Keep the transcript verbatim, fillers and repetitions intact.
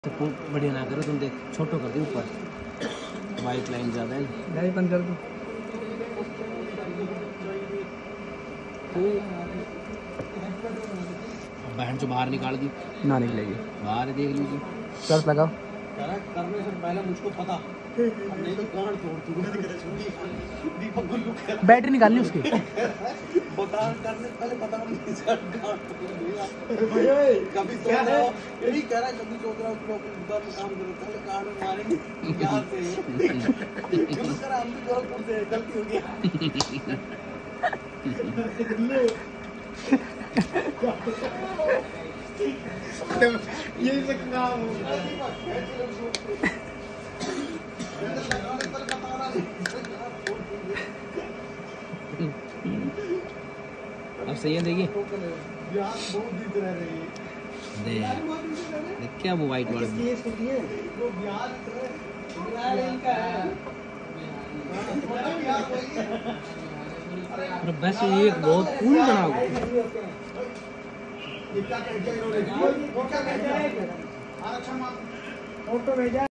तो बढ़िया ना करो तुम, देख छोटो कर दी ऊपर, वाइट लाइन ज़्यादा है। नहीं बंद कर दो। बहन जो बाहर निकाल दी ना निकलेगी, बाहर देख लीजिए। शर्त लगाओ। करने से पहले मुझको पता, नहीं तो गांड तोड़ दूंगा। बैटरी निकालनी उसकी। बता करने से पहले पता नहीं गांड तोड़ दूंगा। कभी सोच रहा हूं, यही कह रहा है, कभी सोच रहा हूं कि ऊपर काम करो, पहले गांड मारेंगे यहाँ से। क्यों कर हम भी गोरखपुर से गलती हो गया। यही से काम अब सही है। देखिए देख क्या वो वाइट वाला बस एक बहुत कूल बना हुआ।